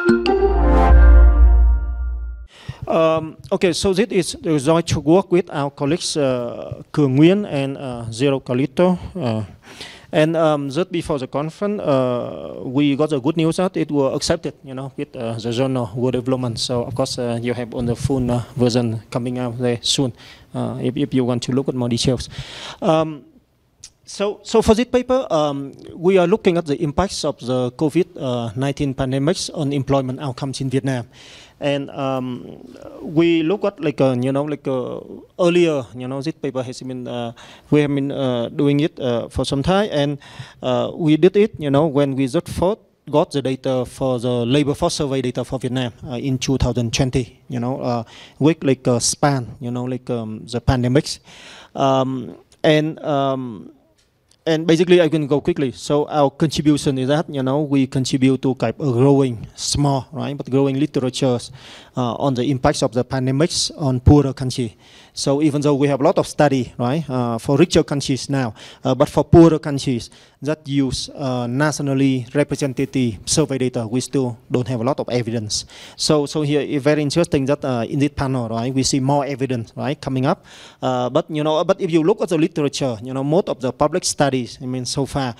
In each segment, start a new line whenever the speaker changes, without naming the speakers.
Okay, so this is the result to work with our colleagues Cường Nguyen and Zero Carlito. And just before the conference, we got the good news that it was accepted, with the journal World Development. So of course, you have on the full version coming out there soon, if you want to look at more details. So for this paper, we are looking at the impacts of the COVID-19 pandemics on employment outcomes in Vietnam. And we look at earlier, this paper has been, we have been doing it for some time, and we did it, when we just got the data for the labor force survey data for Vietnam in 2020, with a span, the pandemics, and basically, I can go quickly. So our contribution is that, we contribute to a growing, small, right, but growing literatures on the impacts of the pandemics on poorer countries. So even though we have a lot of study, right, for richer countries now, but for poorer countries that use nationally representative survey data, we still don't have a lot of evidence. So here it's very interesting that in this panel, right, we see more evidence, right, coming up. But if you look at the literature, most of the public studies, so far,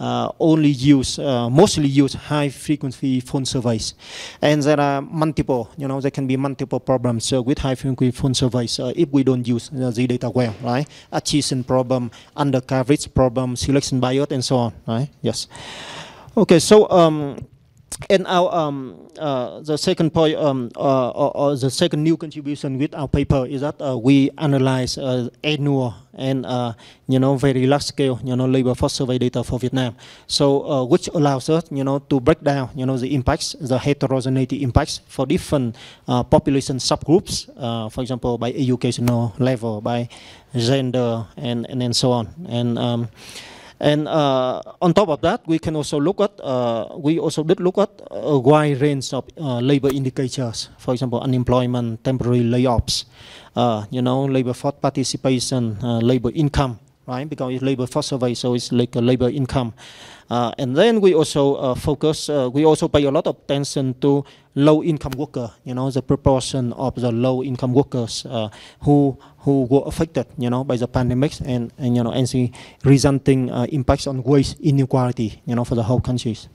mostly use high frequency phone surveys, and there are multiple, there can be multiple problems with high frequency phone surveys if we don't use the data well, right? Attrition problem, undercoverage problem, selection bias, and so on, right? Yes. Okay, so and our the second point, or the second new contribution with our paper is that we analyze annual and very large scale labor force survey data for Vietnam. So which allows us to break down the impacts, the heterogeneity impacts for different population subgroups, for example by educational level, by gender, and so on. And on top of that, we can also look at, we also did look at a wide range of labor indicators, for example, unemployment, temporary layoffs, labor force participation, labor income, right? Because it's labor force survey, so it's like a labor income. And then we also we also pay a lot of attention to low-income worker, the proportion of the low-income workers who were affected, by the pandemics and the resulting impacts on wage inequality, for the whole countries.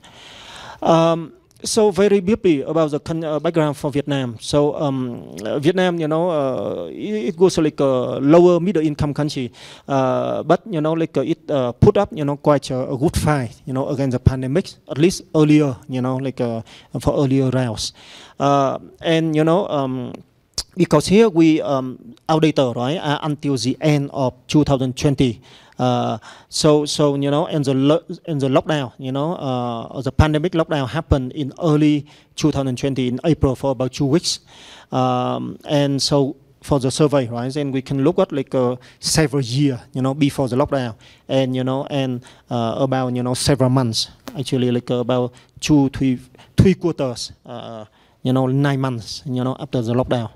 So very briefly about the background for Vietnam. So Vietnam, it goes like a lower middle income country, but it put up quite a good fight against the pandemic, at least earlier, for earlier rounds, and because here we our data, right, until the end of 2020. So and the lockdown, the pandemic lockdown happened in early 2020 in April for about 2 weeks, and so for the survey, right, then we can look at several years, before the lockdown, and about several months, actually about 3 quarters, 9 months, after the lockdown.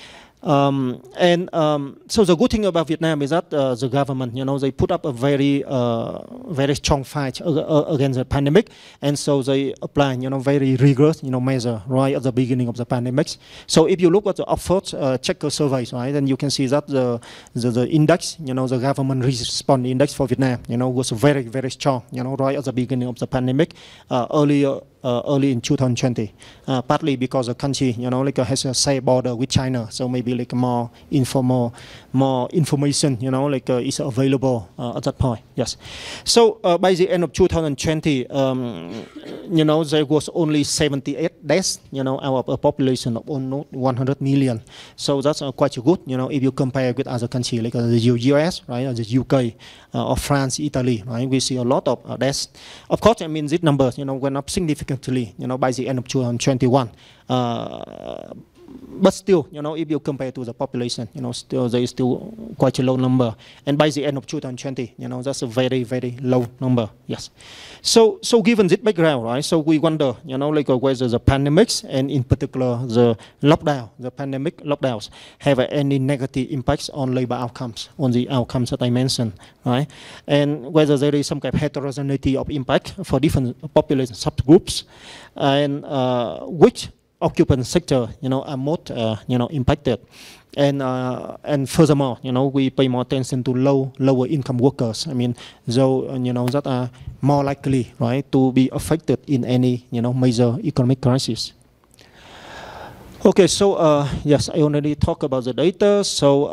So the good thing about Vietnam is that the government, they put up a very strong fight against the pandemic, and so they apply, very rigorous, measure right at the beginning of the pandemic. So if you look at the Oxford Checker surveys, right, then you can see that the index, the government response index for Vietnam, was very strong, right at the beginning of the pandemic, early in 2020, partly because the country, has a safe border with China, so maybe more information, is available at that point. Yes. So by the end of 2020, there was only 78 deaths, out of a population of almost 100 million. So that's quite good, if you compare with other countries like the US, right, or the UK, or France, Italy, right, we see a lot of deaths. Of course, these numbers, went up significantly, by the end of 2021. but still, you know, if you compare to the population, you know, still there is still quite a low number. And by the end of 2020, you know, that's a very, very low number. Yes. So given this background, right? So we wonder, you know, like whether the pandemics and in particular the lockdown, the pandemic lockdowns have any negative impacts on labor outcomes, on the outcomes that I mentioned, right? And whether there is some kind of heterogeneity of impact for different population subgroups, and which occupant sector, you know, are most, you know, impacted, and furthermore, you know, we pay more attention to lower income workers. I mean, though, you know, that are more likely, right, to be affected in any, you know, major economic crisis. Okay, so yes, I already talked about the data. So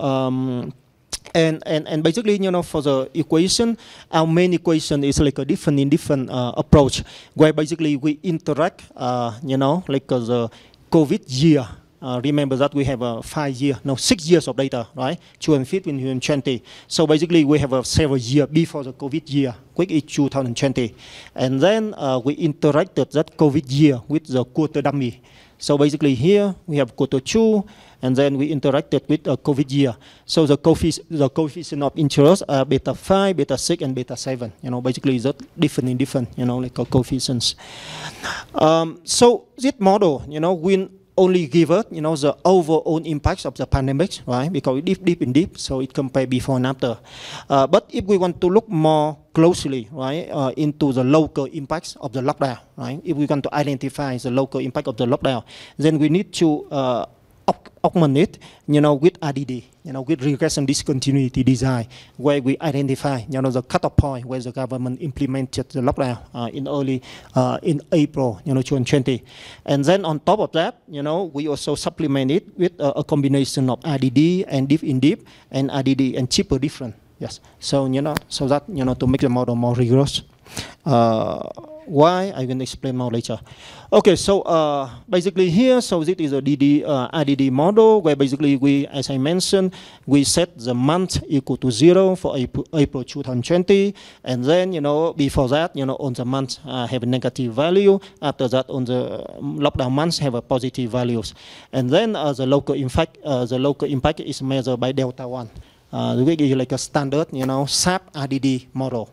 and basically, you know, for the equation, our main equation is like a different approach, where basically we interact, you know, like the COVID year. Remember that we have a 6 years of data, right? 2015, 2020. So basically, we have several years before the COVID year, which is 2020, and then we interacted that COVID year with the quarter dummy. So basically, here we have quarter 2. And then we interacted with a COVID year. So the coefficient of interest are beta 5, beta 6, and beta 7. You know, basically that different, you know, like coefficients. So this model, you know, will only give us, you know, the overall impacts of the pandemic, right? Because it deep, so it compare before and after. But if we want to look more closely, right, into the local impacts of the lockdown, right? If we want to identify the local impact of the lockdown, then we need to augment it, you know, with RDD, you know, with regression discontinuity design, where we identify, you know, the cutoff point where the government implemented the lockdown in April, you know, 2020. And then on top of that, you know, we also supplement it with a combination of RDD and deep in deep and RDD and cheaper different. Yes. So, you know, so that, you know, to make the model more rigorous. Why? I will explain more later. Okay, so basically here, so this is a RDD model where basically we, as I mentioned, we set the month equal to 0 for April 2020, and then, you know, before that, you know, on the month have a negative value. After that, on the lockdown months have a positive values, and then the local impact is measured by delta 1. Which is like a standard, you know, SAP RDD model.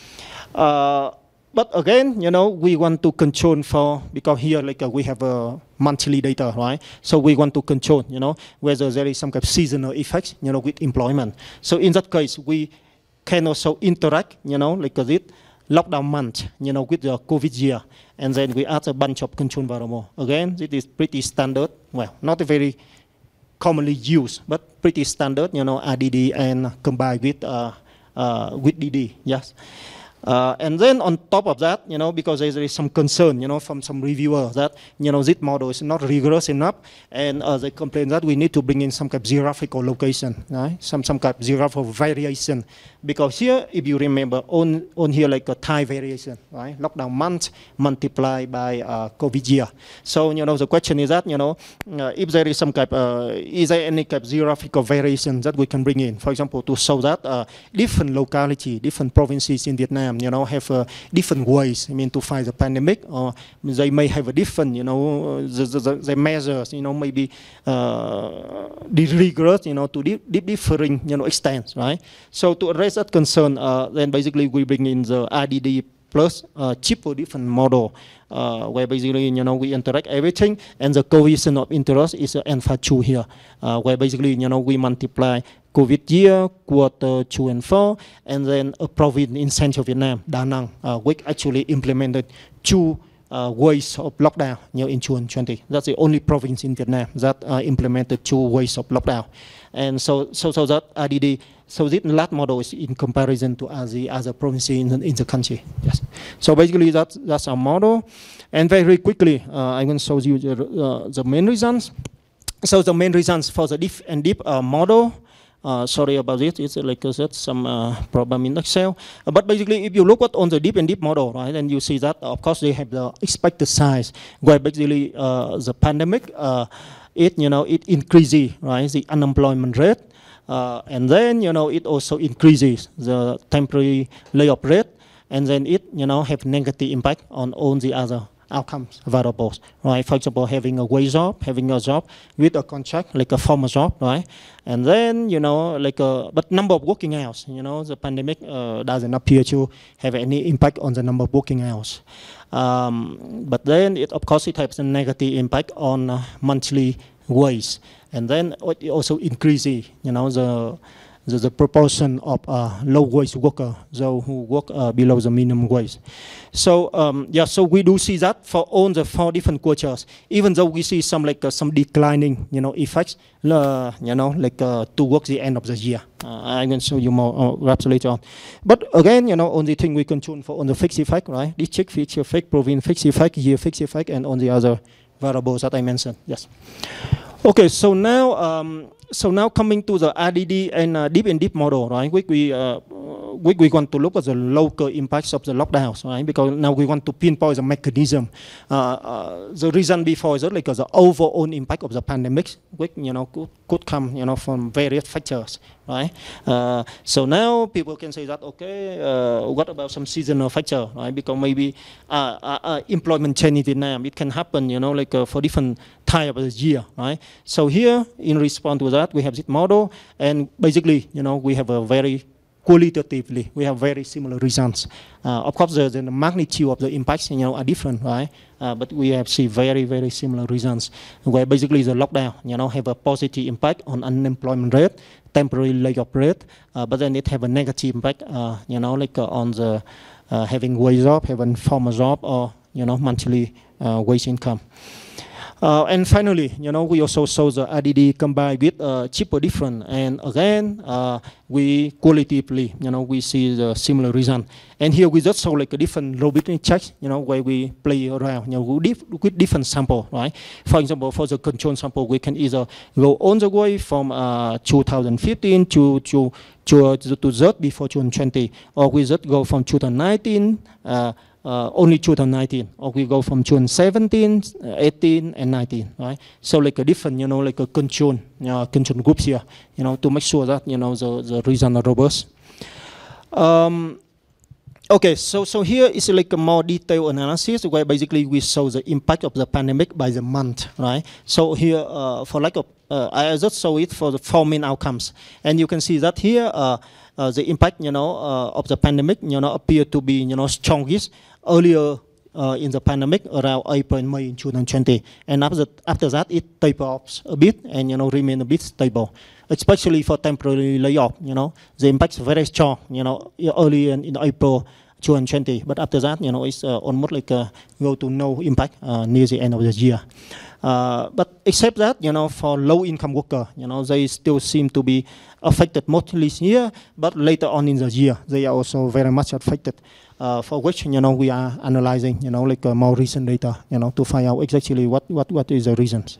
But again, you know, we want to control for, because here like we have a monthly data, right? So we want to control, you know, whether there is some kind of seasonal effects, you know, with employment. So in that case, we can also interact, you know, like this lockdown month, you know, with the COVID year, and then we add a bunch of control variable. Again, it is pretty standard. Well, not very commonly used, but pretty standard, you know, RDD and combined with DD. Yes. And then on top of that, you know, because there is some concern, you know, from some reviewers that, you know, this model is not rigorous enough, and they complain that we need to bring in some kind of geographical location, right? Some kind of geographical variation, because here, if you remember, on here like a time variation, right? Lockdown month multiplied by COVID year. So, you know, the question is that, you know, if there is some kind of, is there any kind of geographical variation that we can bring in, for example, to show that different locality, different provinces in Vietnam, you know, have different ways, I mean, to fight the pandemic, or they may have a different, you know, the measures, you know, maybe rigorous, you know, to differing, you know, extents, right? So to address that concern, then basically we bring in the RDD plus cheaper different model, where basically, you know, we interact everything, and the coefficient of interest is alpha 2 here, where basically, you know, we multiply COVID year, quarter 2 and 4, and then a province in central Vietnam, Da Nang, which actually implemented 2 ways of lockdown, you know, in 2020. That's the only province in Vietnam that implemented 2 ways of lockdown. And so that RDD, so this last model is in comparison to the other provinces in the country. Yes. So basically that's our model. And very quickly, I will show you the main results. So the main results for the deep and deep model. Sorry about it, it's like I said, some problem in Excel. But basically, if you look at on the deep and deep model, right, and you see that, of course, they have the expected size, where basically the pandemic, it increases, right, the unemployment rate, and then, you know, it also increases the temporary layoff rate, and then it, you know, have negative impact on all the other outcomes variables, right? For example, having a wage job, having a job with a contract, like a formal job, right? And then, you know, like but number of working hours, you know, the pandemic doesn't appear to have any impact on the number of working hours. But then, of course, it has a negative impact on monthly wage. And then it also increases, you know, the proportion of low wage worker, those who work below the minimum wage. So yeah, so we do see that for all the 4 different quarters, even though we see some like some declining, you know, effects, you know, like towards the end of the year. I will show you more perhaps later on. But again, you know, only thing we control for on the fixed effect, right? This check fixed effect, proving fixed effect, here fixed effect, and on the other variables that I mentioned. Yes. Okay, so now coming to the RDD and deep model, right? We want to look at the local impacts of the lockdowns, right? Because now we want to pinpoint the mechanism. The reason before is that like the overall impact of the pandemic, which, you know, could come, you know, from various factors, right? So now people can say that, okay, what about some seasonal factor, right? Because maybe employment change in Vietnam, it can happen, you know, like for different time of the year, right? So here, in response to that, we have this model, and basically, you know, we have a very qualitatively, we have very similar results. Of course, the magnitude of the impacts, you know, are different, right? But we have seen very similar results, where basically the lockdown, you know, have a positive impact on unemployment rate, temporary layoff rate, but then it have a negative impact, you know, like on the having wage job, having formal job, or, you know, monthly wage income. And finally, you know, we also saw the RDD combined with cheaper difference, and again, we qualitatively, you know, we see the similar result. And here we just saw like a different logarithmic checks, you know, where we play around, you know, with different sample, right? For example, for the control sample, we can either go all the way from 2015 to that before 2020, or we just go from 2019. Only 2019, or we go from 2017, 18, and 19, right? So like a different, you know, like a control groups here, you know, to make sure that, you know, the results are robust. Okay, so here is like a more detailed analysis where basically we show the impact of the pandemic by the month, right? So here, for like I just show it for the 4 main outcomes, and you can see that here the impact, you know, of the pandemic, you know, appear to be, you know, strongest earlier in the pandemic around April and May in 2020, and after that it taper off a bit and, you know, remain a bit stable, especially for temporary layoff. You know, the impact is very strong, you know, early in April 2020, but after that, you know, it's almost like go to no impact near the end of the year. But except that, you know, for low-income worker, you know, they still seem to be affected mostly here, but later on in the year, they are also very much affected. For which, you know, we are analyzing, you know, like more recent data, you know, to find out exactly what is the reasons.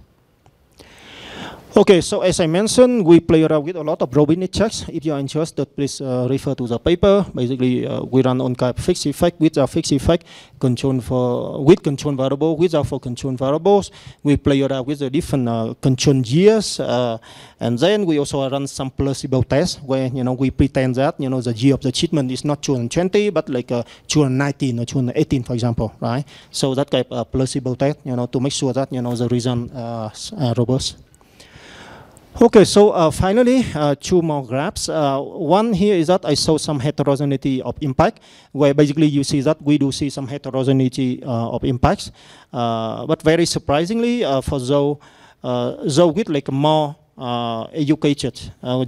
Okay, so as I mentioned, we play around with a lot of Robinet checks. If you are interested, please refer to the paper. Basically, we run on kind of fixed effect, without fixed effect, control for with control variable, without for control variables. We play around with the different control years, and then we also run some placebo tests where, you know, we pretend that, you know, the year of the treatment is not 2020 but like 2019 or 2018, for example, right? So that kind of placebo test, you know, to make sure that, you know, the result are robust. Okay, so finally, 2 more graphs. One here is that I saw some heterogeneity of impact, where basically you see that we do see some heterogeneity of impacts. But very surprisingly, for those with like more educated,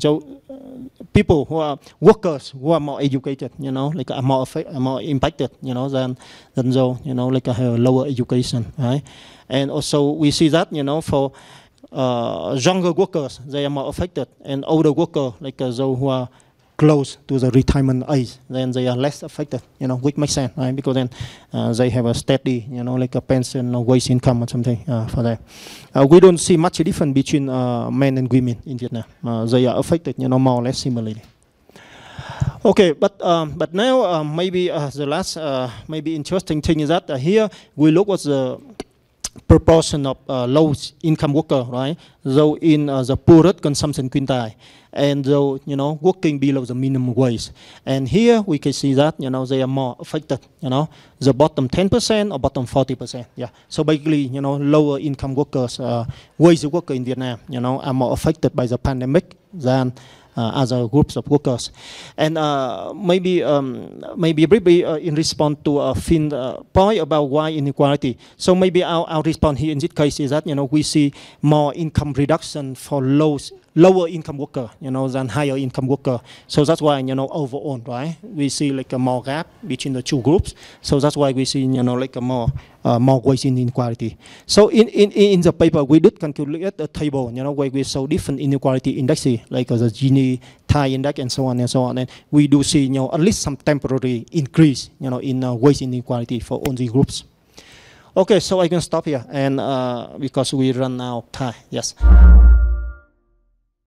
people who are workers who are more educated, you know, like are more impacted, you know, than those, you know, like have lower education, right? And also we see that, you know, for younger workers, they are more affected, and older workers, like those who are close to the retirement age, then they are less affected, you know, which makes sense, right? Because then they have a steady, you know, like a pension or wage income or something for that. We don't see much difference between men and women in Vietnam. They are affected, you know, more or less similarly. Okay, but now maybe the last maybe interesting thing is that here we look at proportion of low income worker, right? Though in the poorest consumption quintile, and though, you know, working below the minimum wage. And here we can see that, you know, they are more affected, you know, the bottom 10% or bottom 40%. Yeah. So basically, you know, lower income workers, wage worker in Vietnam, you know, are more affected by the pandemic than other groups of workers. And maybe briefly in response to Finn's point about why inequality. So maybe our response here in this case is that, you know, we see more income reduction for lower income worker, you know, than higher income worker. So that's why, you know, overall, right, we see like a more gap between the two groups. So that's why we see, you know, like a more wage inequality. So in the paper, we did calculate a table, you know, where we saw different inequality indexes, like the Gini, Thai index, and so on and so on. And we do see, you know, at least some temporary increase, you know, in wage inequality for all the groups. Okay, so I can stop here, and because we run out of time. Yes.